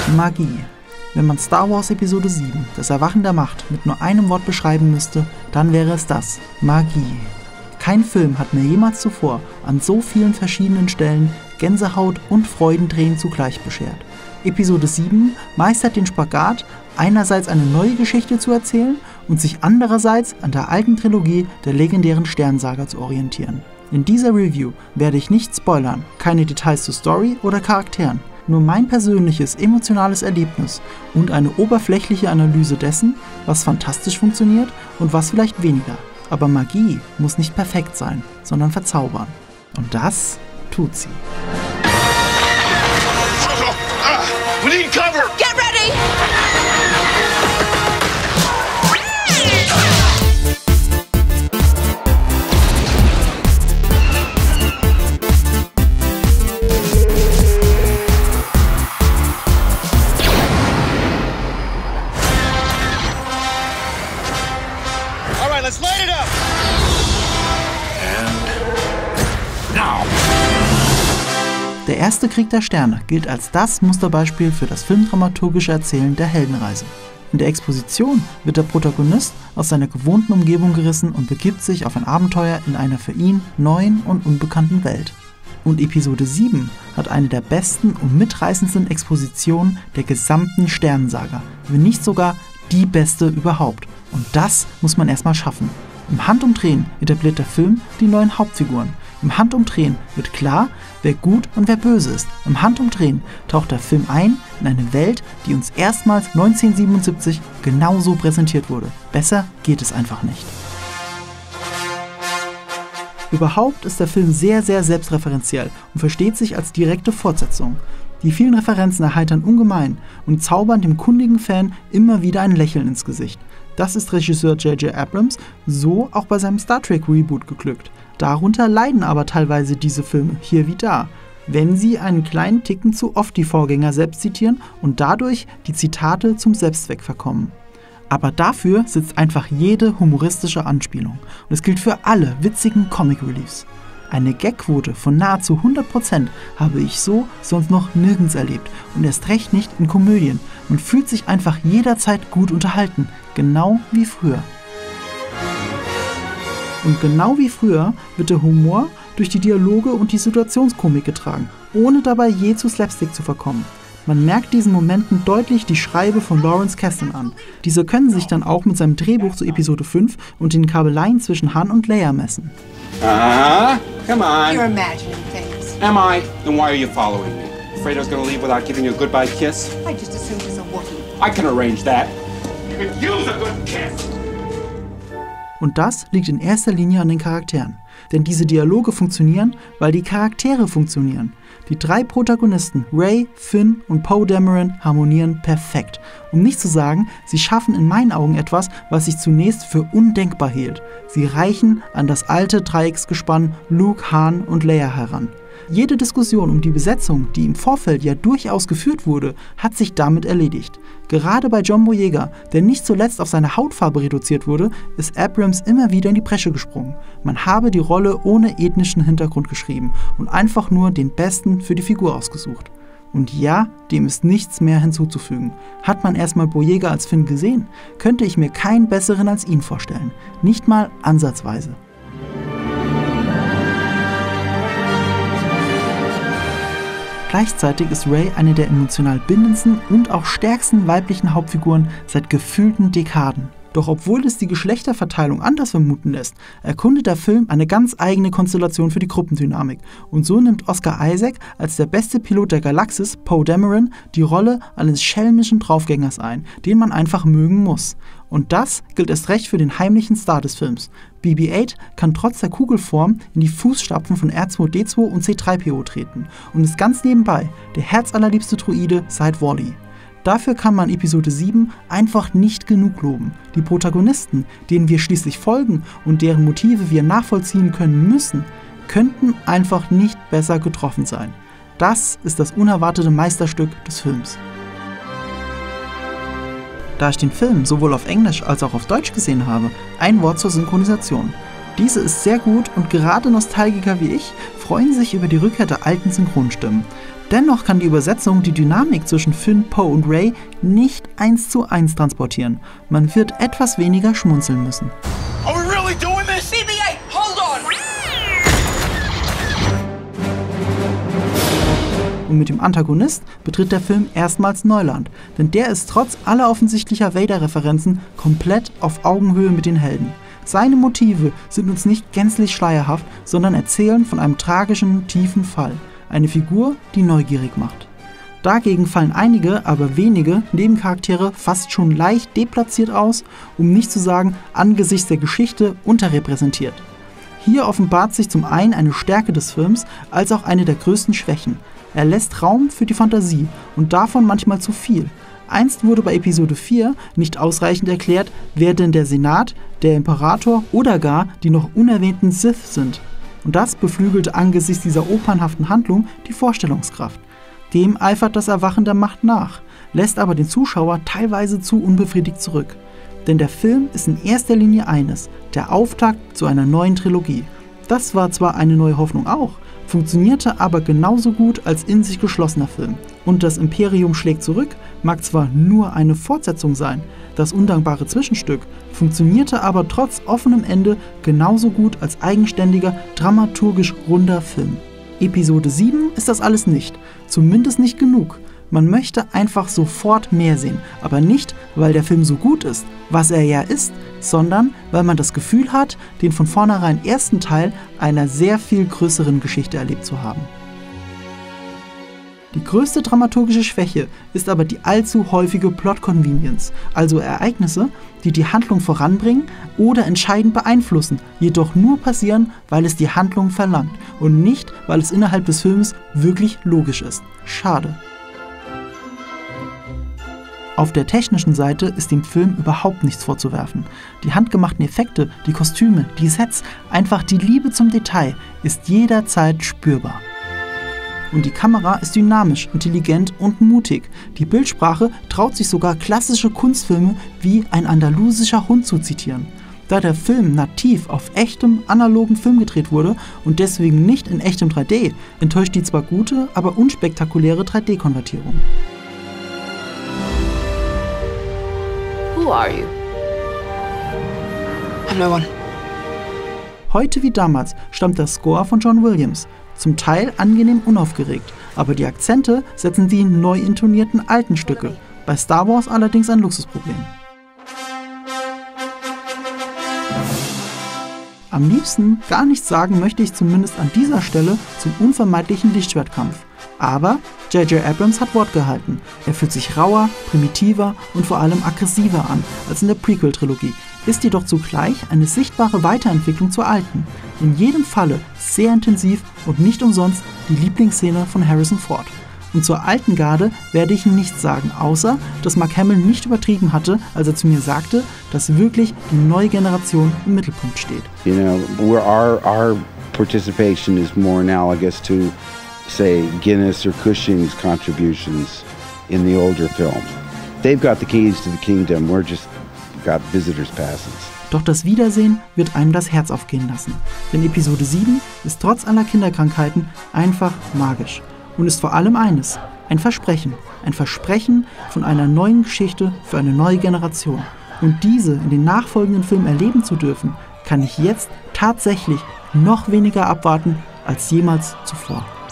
Magie. Wenn man Star Wars Episode 7, das Erwachen der Macht, mit nur einem Wort beschreiben müsste, dann wäre es das: Magie. Kein Film hat mir jemals zuvor an so vielen verschiedenen Stellen Gänsehaut und Freudentränen zugleich beschert. Episode 7 meistert den Spagat, einerseits eine neue Geschichte zu erzählen und sich andererseits an der alten Trilogie der legendären Sternsaga zu orientieren. In dieser Review werde ich nicht spoilern, keine Details zur Story oder Charakteren, nur mein persönliches emotionales Erlebnis und eine oberflächliche Analyse dessen, was fantastisch funktioniert und was vielleicht weniger. Aber Magie muss nicht perfekt sein, sondern verzaubern. Und das tut sie. We need cover! Get ready! All right, let's light it up! And now! Der erste Krieg der Sterne gilt als das Musterbeispiel für das filmdramaturgische Erzählen der Heldenreise. In der Exposition wird der Protagonist aus seiner gewohnten Umgebung gerissen und begibt sich auf ein Abenteuer in einer für ihn neuen und unbekannten Welt. Und Episode 7 hat eine der besten und mitreißendsten Expositionen der gesamten Sternensaga, wenn nicht sogar die beste überhaupt. Und das muss man erstmal schaffen. Im Handumdrehen etabliert der Film die neuen Hauptfiguren. Im Handumdrehen wird klar, wer gut und wer böse ist. Im Handumdrehen taucht der Film ein in eine Welt, die uns erstmals 1977 genauso präsentiert wurde. Besser geht es einfach nicht. Überhaupt ist der Film sehr, sehr selbstreferenziell und versteht sich als direkte Fortsetzung. Die vielen Referenzen erheitern ungemein und zaubern dem kundigen Fan immer wieder ein Lächeln ins Gesicht. Das ist Regisseur J.J. Abrams so auch bei seinem Star Trek Reboot geglückt. Darunter leiden aber teilweise diese Filme hier wie da, wenn sie einen kleinen Ticken zu oft die Vorgänger selbst zitieren und dadurch die Zitate zum Selbstzweck verkommen. Aber dafür sitzt einfach jede humoristische Anspielung und es gilt für alle witzigen Comic Reliefs. Eine Gagquote von nahezu 100% habe ich so sonst noch nirgends erlebt und erst recht nicht in Komödien. Man fühlt sich einfach jederzeit gut unterhalten, genau wie früher. Und genau wie früher wird der Humor durch die Dialoge und die Situationskomik getragen, ohne dabei je zu Slapstick zu verkommen. Man merkt diesen Momenten deutlich die Schreibe von Lawrence Kasdan an. Diese können sich dann auch mit seinem Drehbuch zu Episode 5 und den Kabeleien zwischen Han und Leia messen. Come on. You're imagining things. Am I? Then why are you following me? Afraid I was gonna leave without giving you a goodbye kiss? I just assumed he's a Wookiee. I can arrange that. You could use a good kiss. Und das liegt in erster Linie an den Charakteren. Denn diese Dialoge funktionieren, weil die Charaktere funktionieren. Die drei Protagonisten, Rey, Finn und Poe Dameron, harmonieren perfekt. Um nicht zu sagen, sie schaffen in meinen Augen etwas, was ich zunächst für undenkbar hielt. Sie reichen an das alte Dreiecksgespann Luke, Han und Leia heran. Jede Diskussion um die Besetzung, die im Vorfeld ja durchaus geführt wurde, hat sich damit erledigt. Gerade bei John Boyega, der nicht zuletzt auf seine Hautfarbe reduziert wurde, ist Abrams immer wieder in die Bresche gesprungen. Man habe die Rolle ohne ethnischen Hintergrund geschrieben und einfach nur den Besten für die Figur ausgesucht. Und ja, dem ist nichts mehr hinzuzufügen. Hat man erstmal Boyega als Finn gesehen, könnte ich mir keinen besseren als ihn vorstellen. Nicht mal ansatzweise. Gleichzeitig ist Rey eine der emotional bindendsten und auch stärksten weiblichen Hauptfiguren seit gefühlten Dekaden. Doch obwohl es die Geschlechterverteilung anders vermuten lässt, erkundet der Film eine ganz eigene Konstellation für die Gruppendynamik. Und so nimmt Oscar Isaac als der beste Pilot der Galaxis, Poe Dameron, die Rolle eines schelmischen Draufgängers ein, den man einfach mögen muss. Und das gilt erst recht für den heimlichen Star des Films. BB-8 kann trotz der Kugelform in die Fußstapfen von R2-D2 und C-3PO treten und ist ganz nebenbei der herzallerliebste Droide seit Wall-E. Dafür kann man Episode 7 einfach nicht genug loben. Die Protagonisten, denen wir schließlich folgen und deren Motive wir nachvollziehen können müssen, könnten einfach nicht besser getroffen sein. Das ist das unerwartete Meisterstück des Films. Da ich den Film sowohl auf Englisch als auch auf Deutsch gesehen habe, ein Wort zur Synchronisation. Diese ist sehr gut und gerade Nostalgiker wie ich freuen sich über die Rückkehr der alten Synchronstimmen. Dennoch kann die Übersetzung die Dynamik zwischen Finn, Poe und Rey nicht 1:1 transportieren. Man wird etwas weniger schmunzeln müssen. Are we really doing this? BB-8, hold on! Und mit dem Antagonist betritt der Film erstmals Neuland, denn der ist trotz aller offensichtlicher Vader-Referenzen komplett auf Augenhöhe mit den Helden. Seine Motive sind uns nicht gänzlich schleierhaft, sondern erzählen von einem tragischen, tiefen Fall. Eine Figur, die neugierig macht. Dagegen fallen einige, aber wenige Nebencharaktere fast schon leicht deplatziert aus, um nicht zu sagen angesichts der Geschichte unterrepräsentiert. Hier offenbart sich zum einen eine Stärke des Films, als auch eine der größten Schwächen. Er lässt Raum für die Fantasie und davon manchmal zu viel. Einst wurde bei Episode 4 nicht ausreichend erklärt, wer denn der Senat, der Imperator oder gar die noch unerwähnten Sith sind. Und das beflügelte angesichts dieser opernhaften Handlung die Vorstellungskraft. Dem eifert das Erwachen der Macht nach, lässt aber den Zuschauer teilweise zu unbefriedigt zurück. Denn der Film ist in erster Linie eines, der Auftakt zu einer neuen Trilogie. Das war zwar eine neue Hoffnung auch, funktionierte aber genauso gut als in sich geschlossener Film. Und das Imperium schlägt zurück mag zwar nur eine Fortsetzung sein, das undankbare Zwischenstück funktionierte aber trotz offenem Ende genauso gut als eigenständiger, dramaturgisch runder Film. Episode 7 ist das alles nicht, zumindest nicht genug. Man möchte einfach sofort mehr sehen, aber nicht, weil der Film so gut ist, was er ja ist, sondern weil man das Gefühl hat, den von vornherein ersten Teil einer sehr viel größeren Geschichte erlebt zu haben. Die größte dramaturgische Schwäche ist aber die allzu häufige Plot-Convenience, also Ereignisse, die die Handlung voranbringen oder entscheidend beeinflussen, jedoch nur passieren, weil es die Handlung verlangt und nicht, weil es innerhalb des Films wirklich logisch ist. Schade. Auf der technischen Seite ist dem Film überhaupt nichts vorzuwerfen. Die handgemachten Effekte, die Kostüme, die Sets, einfach die Liebe zum Detail ist jederzeit spürbar. Und die Kamera ist dynamisch, intelligent und mutig. Die Bildsprache traut sich sogar klassische Kunstfilme wie Ein andalusischer Hund zu zitieren. Da der Film nativ auf echtem, analogen Film gedreht wurde und deswegen nicht in echtem 3D, enttäuscht die zwar gute, aber unspektakuläre 3D-Konvertierung. Who are you? I'm no one. Heute wie damals stammt der Score von John Williams. Zum Teil angenehm unaufgeregt, aber die Akzente setzen die neu intonierten alten Stücke. Bei Star Wars allerdings ein Luxusproblem. Am liebsten gar nichts sagen möchte ich zumindest an dieser Stelle zum unvermeidlichen Lichtschwertkampf. Aber J.J. Abrams hat Wort gehalten. Er fühlt sich rauer, primitiver und vor allem aggressiver an als in der Prequel-Trilogie, ist jedoch zugleich eine sichtbare Weiterentwicklung zur alten. In jedem Falle sehr intensiv und nicht umsonst die Lieblingsszene von Harrison Ford. Und zur alten Garde werde ich nichts sagen, außer dass Mark Hamill nicht übertrieben hatte, als er zu mir sagte, dass wirklich die neue Generation im Mittelpunkt steht. You know, where our participation is more analogous to, say, Guinness or Cushing's contributions in the older films. They've got the keys to the kingdom, we're just got visitors passes. Doch das Wiedersehen wird einem das Herz aufgehen lassen. Denn Episode 7 ist trotz aller Kinderkrankheiten einfach magisch. Und ist vor allem eines, ein Versprechen. Ein Versprechen von einer neuen Geschichte für eine neue Generation. Und diese in den nachfolgenden Filmen erleben zu dürfen, kann ich jetzt tatsächlich noch weniger abwarten als jemals zuvor.